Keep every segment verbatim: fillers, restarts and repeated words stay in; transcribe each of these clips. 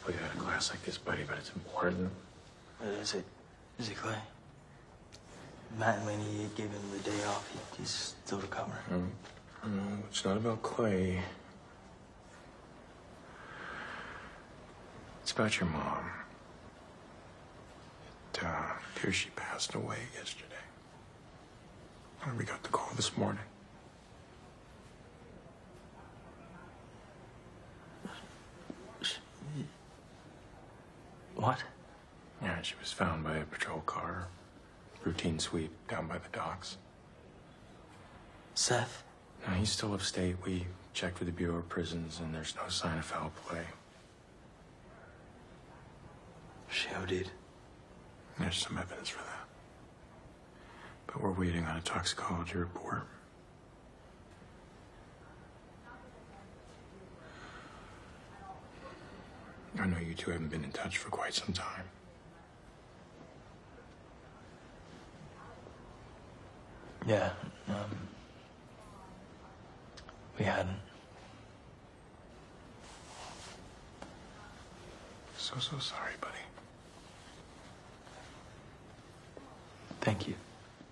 put you out of class like this, buddy, but it's important. What is it? Is it Clay? Matt and Laney gave him the day off. He, he's still recovering. Mm. No, it's not about Clay. It's about your mom. It uh, appears she passed away yesterday. And we got the call this morning. What? Yeah, she was found by a patrol car. Routine sweep down by the docks. Seth? No, he's still upstate. We checked with the Bureau of Prisons, and there's no sign of foul play. She OD'd. There's some evidence for that. But we're waiting on a toxicology report. I know you two haven't been in touch for quite some time. Yeah, um... we hadn't. So, so sorry, buddy. Thank you.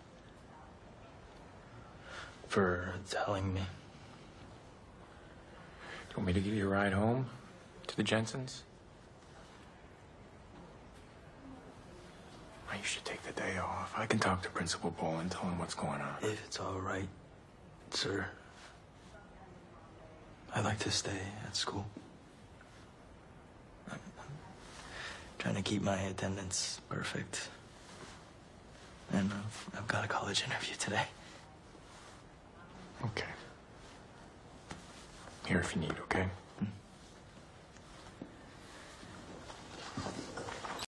For telling me. Do you want me to give you a ride home? To the Jensens? Well, you should take the day off. I can talk to Principal Bull and tell him what's going on. If it's all right, sir. I'd like to stay at school. I'm, I'm trying to keep my attendance perfect. And I've, I've got a college interview today. Okay. Here if you need, okay?